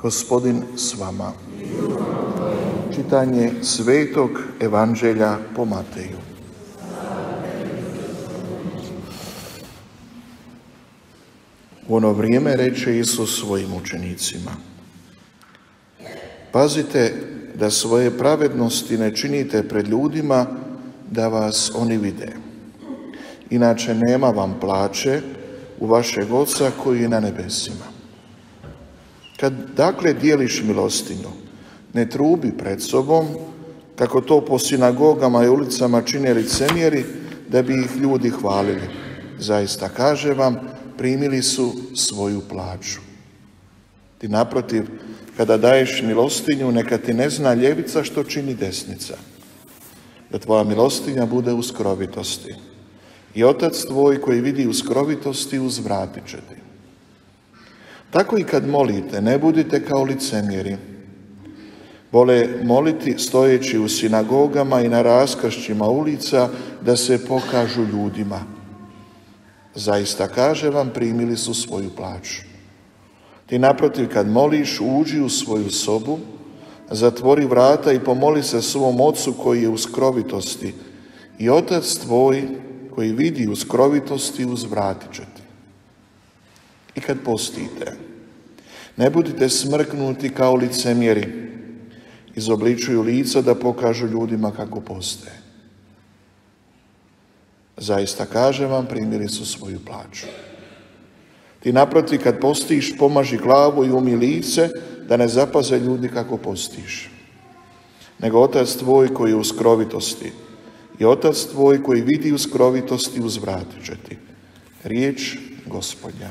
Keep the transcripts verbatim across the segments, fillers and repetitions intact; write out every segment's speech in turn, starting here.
Gospodin s vama. Čitanje Svetog Evanđelja po Mateju. U ono vrijeme reče Isus svojim učenicima: Pazite da svoje pravednosti ne činite pred ljudima da vas oni vide. Inače nema vam plaće u vašeg Oca koji je na nebesima. Kad dakle dijeliš milostinju, ne trubi pred sobom, kako to po sinagogama i ulicama čine licemjeri, da bi ih ljudi hvalili. Zaista kaže vam, primili su svoju plaću. Ti naprotiv, kada daješ milostinju, neka ti ne zna ljevica što čini desnica, da tvoja milostinja bude u skrovitosti. I Otac tvoj koji vidi u skrovitosti uzvratit će ti. Tako i kad molite, ne budite kao licemjeri. Vole moliti stojeći u sinagogama i na raskršćima ulica da se pokažu ljudima. Zaista kaže vam, primili su svoju plaću. Ti naprotiv, kad moliš, uđi u svoju sobu, zatvori vrata i pomoli se svom Ocu koji je u skrovitosti, i Otac tvoj koji vidi u skrovitosti uzvratit će ti. I kad postite, ne budite smrknuti kao licemjeri, izobličuju lica da pokažu ljudima kako poste. Zaista kažem vam, primili su svoju plaću. Ti naprotiv, kad postiš, pomaži glavu i umij lice, da ne zapaze ljudi kako postiš. Nego Otac tvoj koji je u skrovitosti, i Otac tvoj koji vidi u skrovitosti uzvratit će ti. Riječ Gospodnja.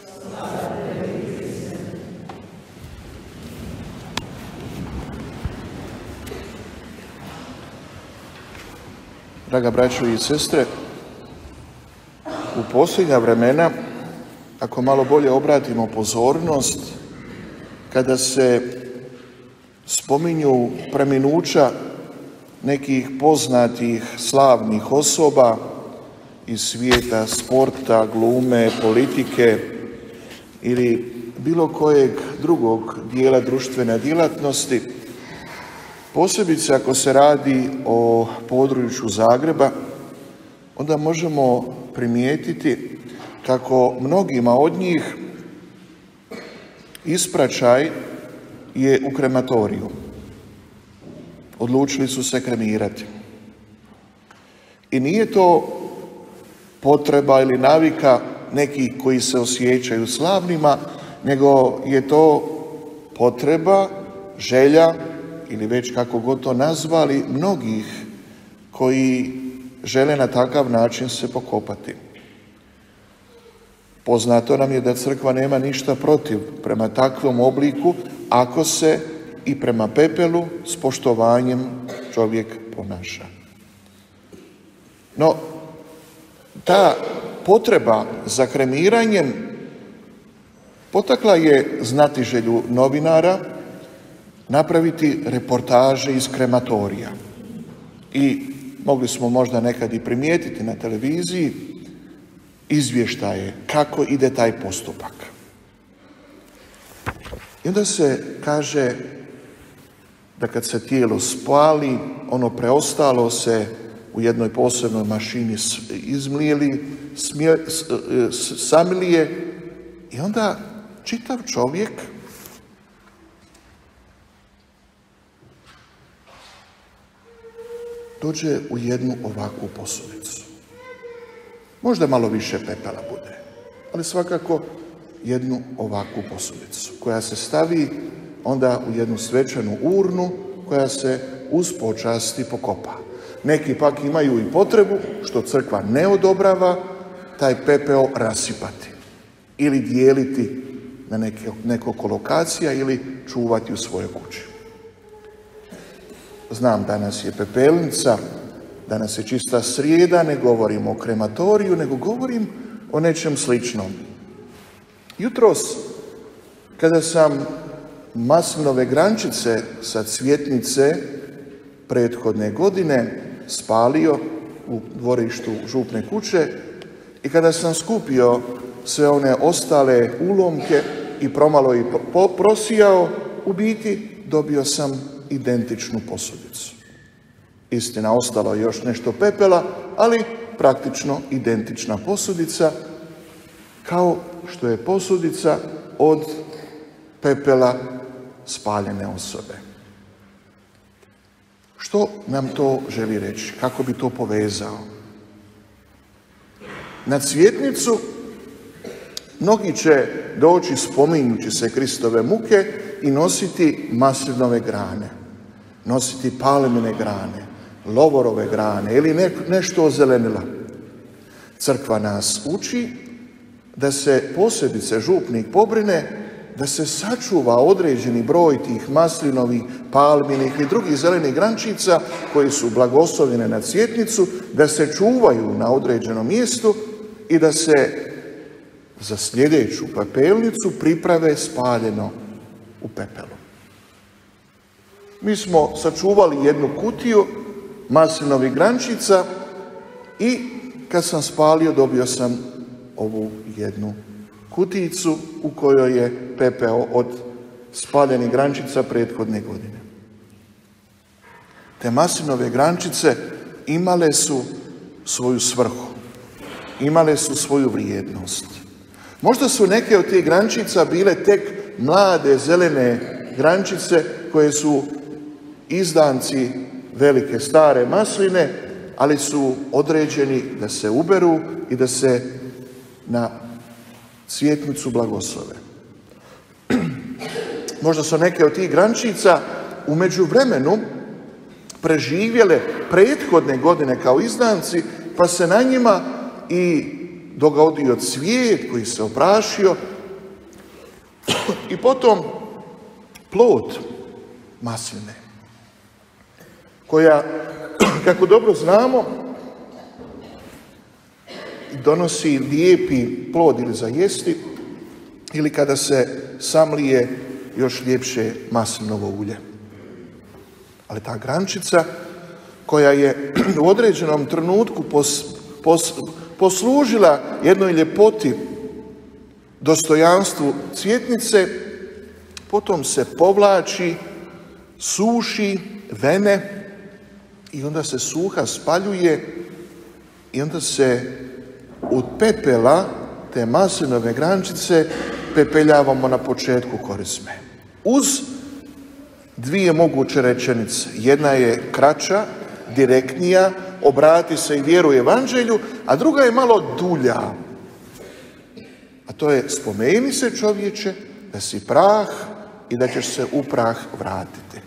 Draga braćo i sestre, u posljednja vremena, ako malo bolje obratimo pozornost, kada se spominju preminuća nekih poznatih slavnih osoba iz svijeta sporta, glume, politike ili bilo kojeg drugog dijela društvene djelatnosti, posebice ako se radi o području Zagreba, onda možemo primijetiti kako mnogima od njih ispraćaj je u krematoriju. Odlučili su se kremirati. I nije to potreba ili navika nekih koji se osjećaju slavnima, nego je to potreba, želja, ili već kako god to nazvali, mnogih koji žele na takav način se pokopati. Poznato nam je da crkva nema ništa protiv prema takvom obliku, ako se i prema pepelu s poštovanjem čovjek ponaša. No, ta potreba za kremiranjem potakla je znatiželju novinara napraviti reportaže iz krematorija. I mogli smo možda nekad i primijetiti na televiziji izvještaje kako ide taj postupak. I onda se kaže da kad se tijelo spali, ono preostalo se u jednoj posebnoj mašini izmlijeli, smje, samilije, i onda čitav čovjek dođe u jednu ovakvu posudicu. Možda malo više pepela bude, ali svakako jednu ovakvu posudicu koja se stavi onda u jednu svečanu urnu koja se uz počasti pokopa. Neki pak imaju i potrebu, što crkva ne odobrava, taj pepeo rasipati ili dijeliti na neke, nekoliko lokacija ili čuvati u svojoj kući. Znam, danas je pepelnica, danas je čista srijeda, ne govorim o krematoriju, nego govorim o nečem sličnom. Jutros, kada sam maslinove grančice sa cvjetnice prethodne godine spalio u dvorištu župne kuće i kada sam skupio sve one ostale ulomke i promalo i prosijao, u biti dobio sam identičnu posudicu. Istina, ostalo je još nešto pepela, ali praktično identična posudica, kao što je posudica od pepela spaljene osobe. Što nam to želi reći? Kako bi to povezao? Na cvjetnicu mnogi će doći spominjući se Kristove muke i nositi maslinove grane, nositi palmine grane, lovorove grane ili ne, nešto ozelenila. Crkva nas uči da se posebice župnik pobrine da se sačuva određeni broj tih maslinovih, palminih i drugih zelenih grančica koji su blagoslovljene na cvjetnicu, da se čuvaju na određenom mjestu i da se za sljedeću pepelnicu priprave spaljeno u pepelu. Mi smo sačuvali jednu kutiju maslinovih grančica i kad sam spalio dobio sam ovu jednu kutijicu u kojoj je pepeo od spaljenih grančica prethodne godine. Te maslinove grančice imale su svoju svrhu, imale su svoju vrijednost. Možda su neke od tih grančica bile tek mlade zelene grančice koje su izdanci velike stare masline, ali su određeni da se uberu i da se na cvjetnicu blagoslove. Možda su neke od tih grančica u međuvremenu preživjele prethodne godine kao izdanci, pa se na njima i dogodio cvijet koji se oprašio i potom plod masline, koja, kako dobro znamo, donosi lijepi plod ili za jesti, ili kada se samlije još ljepše maslinovo ulje. Ali ta grančica koja je u određenom trenutku pos, pos, poslužila jednoj ljepoti, dostojanstvu cvjetnice, potom se povlači, suši, vene i onda se suha spaljuje i onda se od pepela te maslinove grančice pepeljavamo na početku korizme. Uz dvije moguće rečenice. Jedna je kraća, direktnija, obrati se i vjeruje evanđelju, a druga je malo dulja. A to je: spomeni se, čovječe, da si prah i da ćeš se u prah vratiti.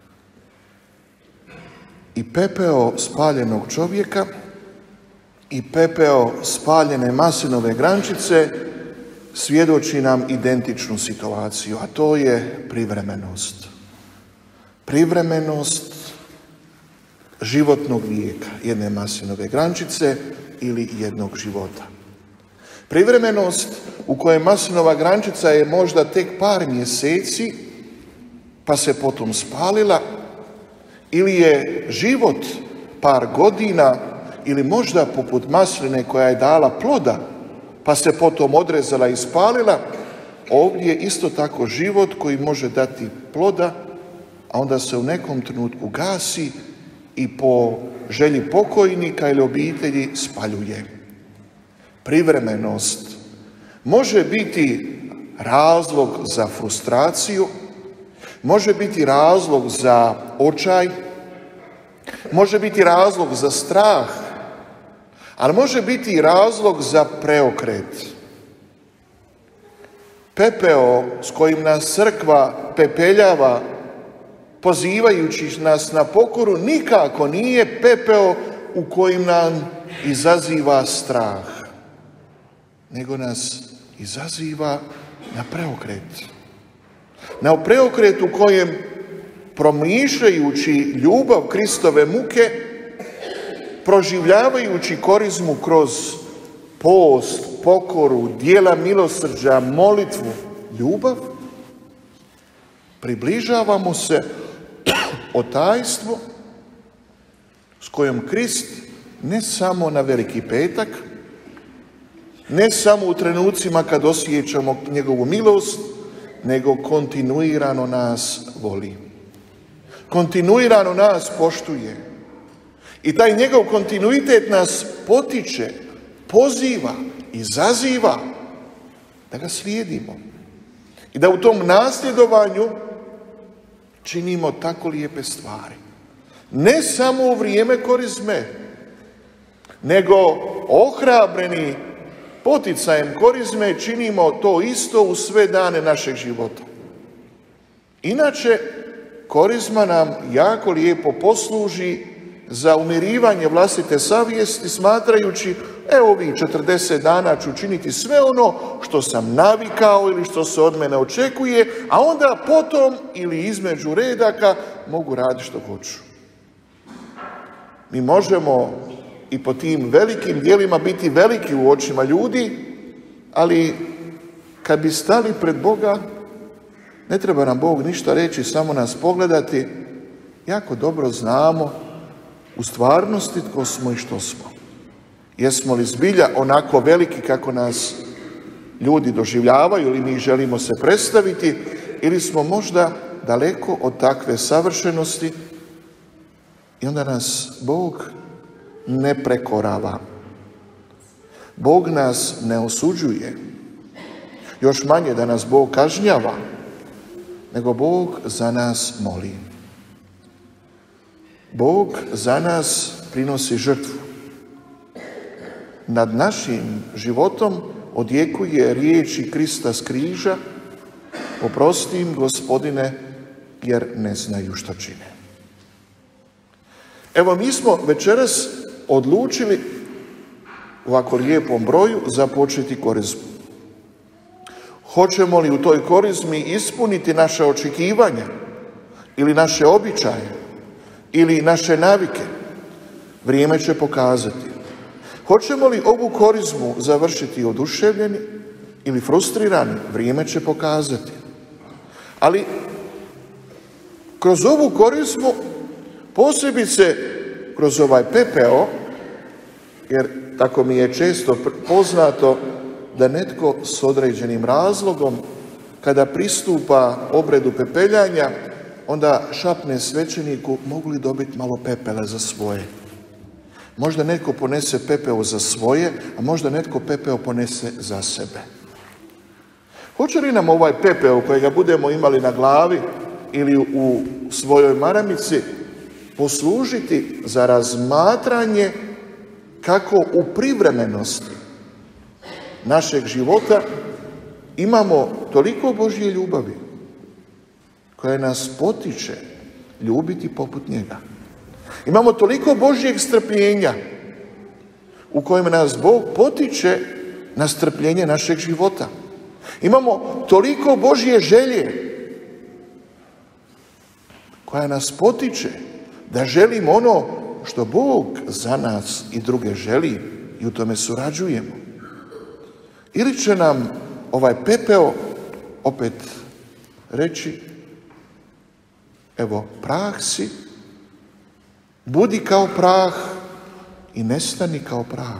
I pepeo spaljenog čovjeka i pepeo spaljene maslinove grančice svjedoči nam identičnu situaciju, a to je privremenost. Privremenost životnog vijeka jedne maslinove grančice ili jednog života. Privremenost u kojoj maslinova grančica je možda tek par mjeseci, pa se potom spalila, ili je život par godina, ili možda poput masline koja je dala ploda, pa se potom odrezala i spalila. Ovdje je isto tako život koji može dati ploda, a onda se u nekom trenutku gasi i po želji pokojnika ili obitelji spaljuje. Privremenost može biti razlog za frustraciju, može biti razlog za očaj, može biti razlog za strah, ali može biti i razlog za preokret. Pepeo s kojim nas crkva pepeljava, pozivajući nas na pokoru, nikako nije pepeo u kojim nam izaziva strah, nego nas izaziva na preokret. Na preokret u kojem, promišljajući ljubav Kristove muke, proživljavajući korizmu kroz post, pokoru, djela milosrđa, molitvu, ljubav, približavamo se o tajstvu s kojom Krist ne samo na Veliki petak, ne samo u trenucima kad osjećamo njegovu milost, nego kontinuirano nas voli. Kontinuirano nas poštuje. I taj njegov kontinuitet nas potiče, poziva, izaziva da ga slijedimo. I da u tom nasljedovanju činimo tako lijepe stvari. Ne samo u vrijeme korizme, nego ohrabreni poticajem korizme činimo to isto u sve dane našeg života. Inače, korizma nam jako lijepo posluži za umirivanje vlastite savjesti, smatrajući, evo ovih četrdeset dana ću činiti sve ono što sam navikao ili što se od mene očekuje, a onda potom ili između redaka mogu raditi što hoću. Mi možemo i po tim velikim djelima biti veliki u očima ljudi, ali kad bi stali pred Boga, ne treba nam Bog ništa reći, samo nas pogledati, jako dobro znamo u stvarnosti tko smo i što smo. Jesmo li zbilja onako veliki kako nas ljudi doživljavaju ili mi želimo se predstaviti, ili smo možda daleko od takve savršenosti i onda nas Bog ne prekorava. Bog nas ne osuđuje. Još manje da nas Bog kažnjava, nego Bog za nas moli. Bog za nas prinosi žrtvu. Nad našim životom odjekuje riječi Krista s križa: oprosti im, Gospodine, jer ne znaju što čine. Evo, mi smo večeras odlučili u ovako lijepom broju započeti korizmu. Hoćemo li u toj korizmi ispuniti naše očekivanja ili naše običaje ili naše navike? Vrijeme će pokazati. Hoćemo li ovu korizmu završiti oduševljeni ili frustrirani? Vrijeme će pokazati. Ali kroz ovu korizmu, posebice kroz ovaj pepeo, jer tako mi je često poznato da netko s određenim razlogom, kada pristupa obredu pepeljanja, onda šapne svećeniku: mogu li dobiti malo pepela za svoje? Možda netko ponese pepeo za svoje, a možda netko pepeo ponese za sebe. Hoće li nam ovaj pepeo kojega budemo imali na glavi ili u svojoj maramici poslužiti za razmatranje kako u privremenosti našeg života imamo toliko Božje ljubavi koja nas potiče ljubiti poput njega. Imamo toliko Božjeg strpljenja u kojem nas Bog potiče na strpljenje našeg života. Imamo toliko Božje želje koja nas potiče da želimo ono što Bog za nas i druge želi i u tome surađujemo. Ili će nam ovaj pepeo opet reći: evo, prah si, budi kao prah i nestani kao prah.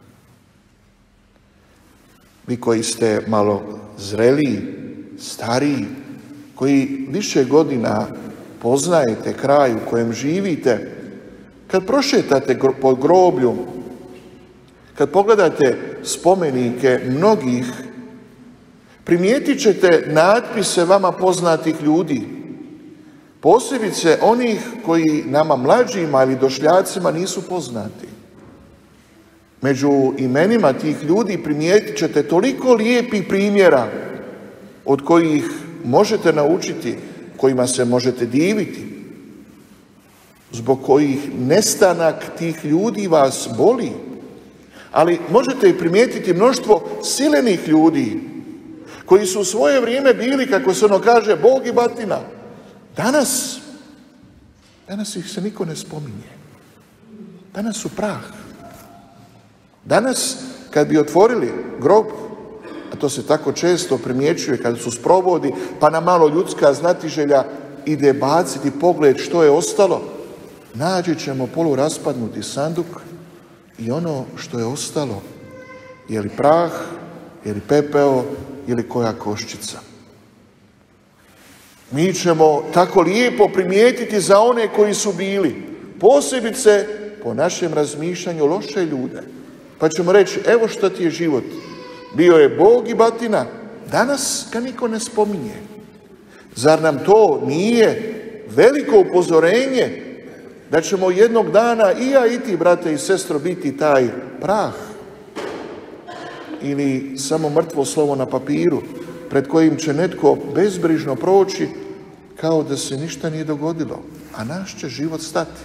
Vi koji ste malo zreliji, stariji, koji više godina poznajete kraj u kojem živite, kad prošetate po groblju, kad pogledate spomenike mnogih, primijetit ćete natpise vama poznatih ljudi, posebice onih koji nama mlađima ili došljacima nisu poznati. Među imenima tih ljudi primijetit ćete toliko lijepih primjera od kojih možete naučiti, kojima se možete diviti, zbog kojih nestanak tih ljudi vas boli. Ali možete i primijetiti mnoštvo silenih ljudi koji su u svoje vrijeme bili, kako se ono kaže, Bog i batina. Danas, danas ih se niko ne spominje. Danas su prah. Danas, kad bi otvorili grob, a to se tako često primjećuje kad su sprovodi, pa na malo ljudska znatiželja ide baciti pogled što je ostalo, naći ćemo poluraspadnuti sanduk i ono što je ostalo, je li prah, je li pepeo, ili koja koščica. Mi ćemo tako lijepo primijetiti za one koji su bili, posebice po našem razmišljanju, loše ljude. Pa ćemo reći, evo što ti je život. Bio je Bog i batina, danas ga niko ne spominje. Zar nam to nije veliko upozorenje da ćemo jednog dana i ja i ti, brate i sestro, biti taj prah ili samo mrtvo slovo na papiru pred kojim će netko bezbrižno proći kao da se ništa nije dogodilo, a naš će život stati.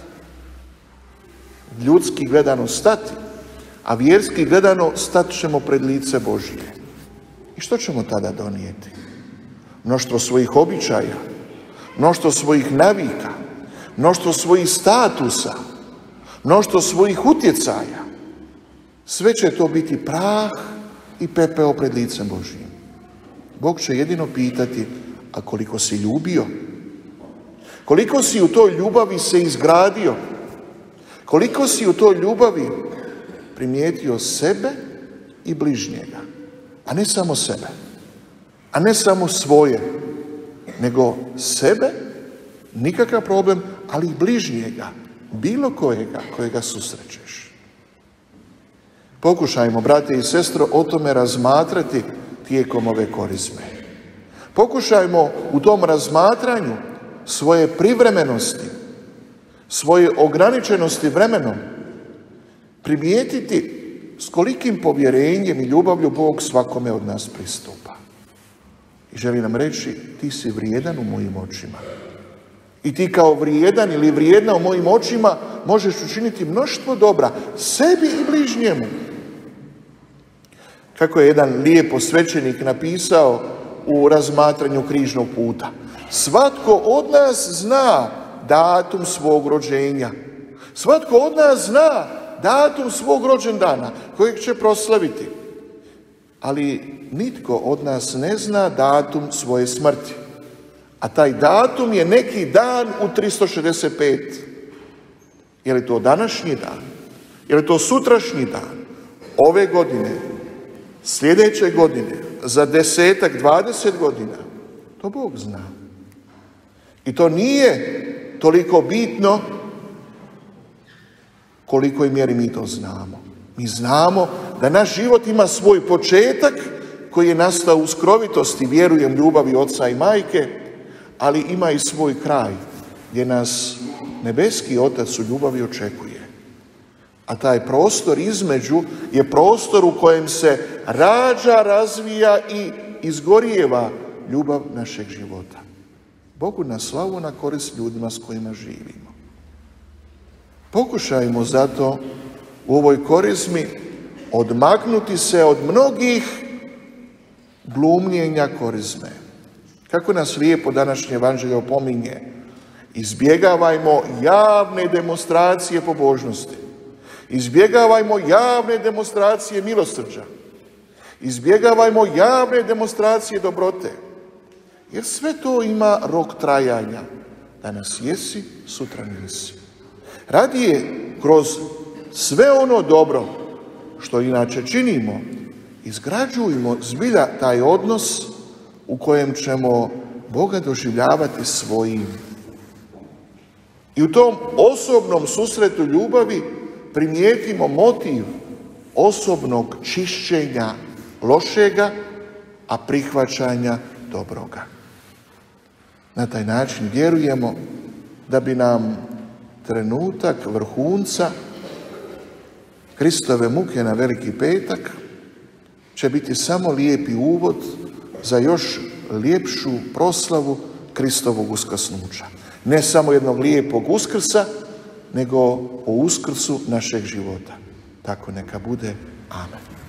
Ljudski gledano stati, a vjerski gledano stat ćemo pred lice Božje. I što ćemo tada donijeti? Mnoštvo svojih običaja, mnoštvo svojih navika, mnoštvo svojih statusa, mnoštvo svojih utjecaja. Sve će to biti prah i pepeo pred licem Božjim. Bog će jedino pitati, a koliko si ljubio? Koliko si u toj ljubavi se izgradio? Koliko si u toj ljubavi primijetio sebe i bližnjega? A ne samo sebe, a ne samo svoje, nego sebe, nikakav problem, ali i bližnjega, bilo kojega, kojega susrećeš. Pokušajmo, brate i sestro, o tome razmatrati tijekom ove korizme. Pokušajmo u tom razmatranju svoje privremenosti, svoje ograničenosti vremenom primijetiti s kolikim povjerenjem i ljubavlju Bog svakome od nas pristupa. I želi nam reći, ti si vrijedan u mojim očima. I ti kao vrijedan ili vrijedna u mojim očima možeš učiniti mnoštvo dobra sebi i bližnjemu. Kako je jedan lijepo svećenik napisao u razmatranju križnog puta. Svatko od nas zna datum svog rođenja. Svatko od nas zna datum svog rođendana kojeg će proslaviti. Ali nitko od nas ne zna datum svoje smrti. A taj datum je neki dan u tristo šezdeset pet. Je li to današnji dan? Je li to sutrašnji dan? Ove godine? Sljedeće godine? Za desetak, dvadeset godina? To Bog zna. I to nije toliko bitno kolikoj mjeri mi to znamo. Mi znamo da naš život ima svoj početak koji je nastao u skrovitosti, vjerujem, ljubavi oca i majke, ali ima i svoj kraj gdje nas nebeski Otac u ljubavi očekuje. A taj prostor između je prostor u kojem se rađa, razvija i izgorijeva ljubav našeg života. Bogu na slavu, na korist ljudima s kojima živimo. Pokušajmo zato u ovoj korizmi odmaknuti se od mnogih glumljenja korizme. Kako nas lijepo današnje evanđelje opominje, izbjegavajmo javne demonstracije pobožnosti. Izbjegavajmo javne demonstracije milosrđa. Izbjegavajmo javne demonstracije dobrote. Jer sve to ima rok trajanja. Danas jesi, sutra nisi. Radije kroz sve ono dobro što inače činimo, izgrađujemo zbilja taj odnos u kojem ćemo Boga doživljavati svojim. I u tom osobnom susretu ljubavi primijetimo motiv osobnog čišćenja lošega, a prihvaćanja dobroga. Na taj način vjerujemo da bi nam trenutak vrhunca Kristove muke na Veliki petak će biti samo lijepi uvod za još ljepšu proslavu Kristovog uskrsnuća. Ne samo jednog lijepog uskrsa, nego o uskrsu našeg života. Tako neka bude. Amen.